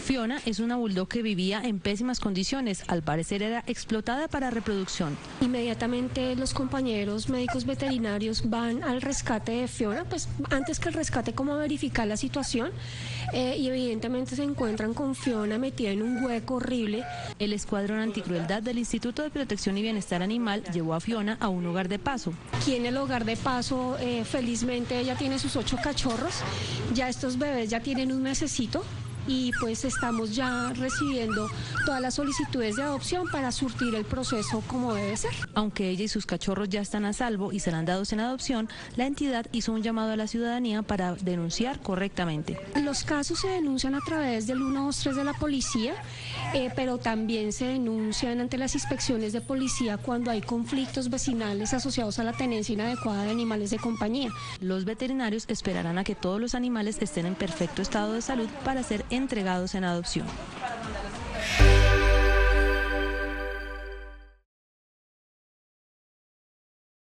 Fiona es una bulldog que vivía en pésimas condiciones, al parecer era explotada para reproducción. Inmediatamente los compañeros médicos veterinarios van al rescate de Fiona, pues antes que el rescate como a verificar la situación y evidentemente se encuentran con Fiona metida en un hueco horrible. El escuadrón anticrueldad del Instituto de Protección y Bienestar Animal llevó a Fiona a un hogar de paso. Aquí en el hogar de paso, felizmente ella tiene sus 8 cachorros, ya estos bebés ya tienen un mesecito. Y pues estamos ya recibiendo todas las solicitudes de adopción para surtir el proceso como debe ser. Aunque ella y sus cachorros ya están a salvo y serán dados en adopción, la entidad hizo un llamado a la ciudadanía para denunciar correctamente. Los casos se denuncian a través del 123 de la policía, pero también se denuncian ante las inspecciones de policía cuando hay conflictos vecinales asociados a la tenencia inadecuada de animales de compañía. Los veterinarios esperarán a que todos los animales estén en perfecto estado de salud para ser entregados en adopción.